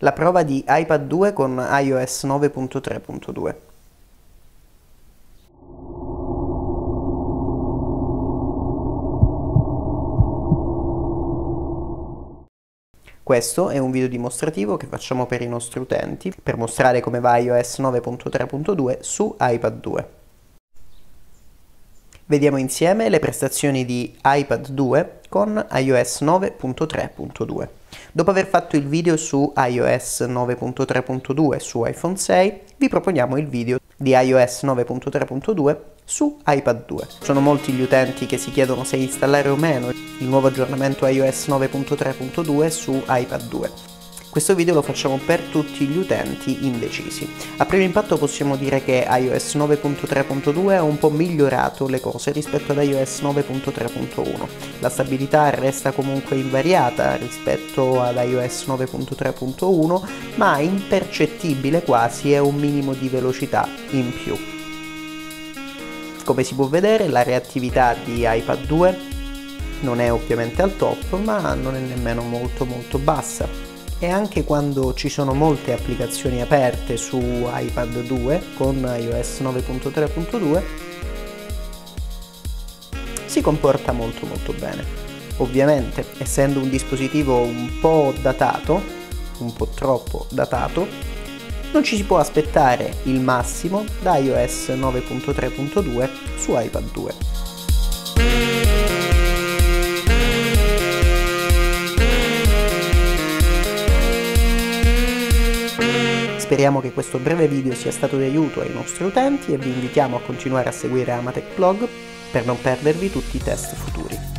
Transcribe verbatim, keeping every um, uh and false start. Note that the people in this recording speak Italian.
La prova di iPad due con iOS nove punto tre punto due. Questo è un video dimostrativo che facciamo per i nostri utenti per mostrare come va iOS nove punto tre punto due su iPad due. Vediamo insieme le prestazioni di iPad due con iOS nove punto tre punto due. Dopo aver fatto il video su iOS nove punto tre punto due su iPhone sei, vi proponiamo il video di iOS nove punto tre punto due su iPad due. Sono molti gli utenti che si chiedono se installare o meno il nuovo aggiornamento iOS nove punto tre punto due su iPad due. Questo video lo facciamo per tutti gli utenti indecisi. A primo impatto possiamo dire che iOS nove punto tre punto due ha un po' migliorato le cose rispetto ad iOS nove punto tre punto uno. La stabilità resta comunque invariata rispetto ad iOS nove punto tre punto uno, ma impercettibile quasi è un minimo di velocità in più. Come si può vedere, la reattività di iPad due non è ovviamente al top, ma non è nemmeno molto molto bassa. E anche quando ci sono molte applicazioni aperte su iPad due con iOS nove punto tre punto due si comporta molto molto bene. Ovviamente, essendo un dispositivo un po' datato, un po' troppo datato, non ci si può aspettare il massimo da iOS nove punto tre punto due su iPad due. Speriamo che questo breve video sia stato di aiuto ai nostri utenti e vi invitiamo a continuare a seguire Amatech Blog per non perdervi tutti i test futuri.